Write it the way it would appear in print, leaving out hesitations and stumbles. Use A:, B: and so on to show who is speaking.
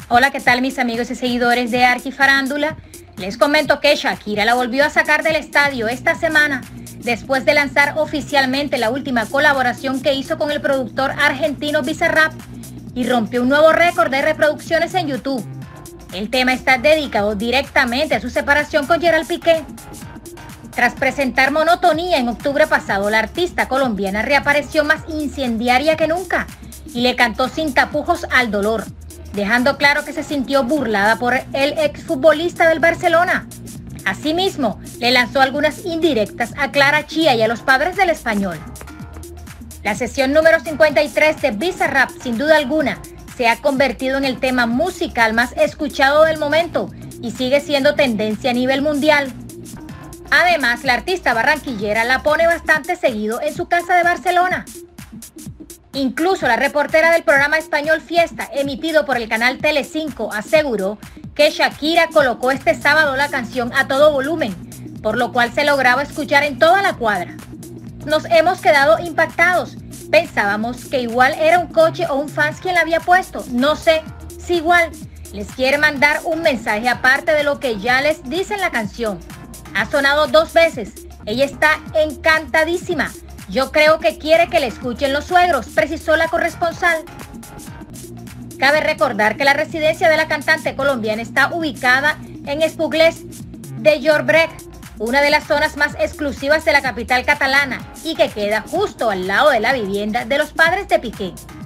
A: Hola, ¿qué tal mis amigos y seguidores de Arquifarándula? Les comento que Shakira la volvió a sacar del estadio esta semana, después de lanzar oficialmente la última colaboración que hizo con el productor argentino Bizarrap y rompió un nuevo récord de reproducciones en YouTube. El tema está dedicado directamente a su separación con Gerald Piqué. Tras presentar Monotonía en octubre pasado, la artista colombiana reapareció más incendiaria que nunca y le cantó sin tapujos al dolor, dejando claro que se sintió burlada por el exfutbolista del Barcelona. Asimismo, le lanzó algunas indirectas a Clara Chía y a los padres del Español. La sesión número 53 de Bizarrap, sin duda alguna, se ha convertido en el tema musical más escuchado del momento y sigue siendo tendencia a nivel mundial. Además, la artista barranquillera la pone bastante seguido en su casa de Barcelona. Incluso la reportera del programa español Fiesta, emitido por el canal Telecinco, aseguró que Shakira colocó este sábado la canción a todo volumen, por lo cual se lograba escuchar en toda la cuadra. Nos hemos quedado impactados. Pensábamos que igual era un coche o un fans quien la había puesto. No sé si igual les quiere mandar un mensaje aparte de lo que ya les dice en la canción. Ha sonado 2 veces. Ella está encantadísima. Yo creo que quiere que le escuchen los suegros, precisó la corresponsal. Cabe recordar que la residencia de la cantante colombiana está ubicada en Esplugues de Llobregat, una de las zonas más exclusivas de la capital catalana y que queda justo al lado de la vivienda de los padres de Piqué.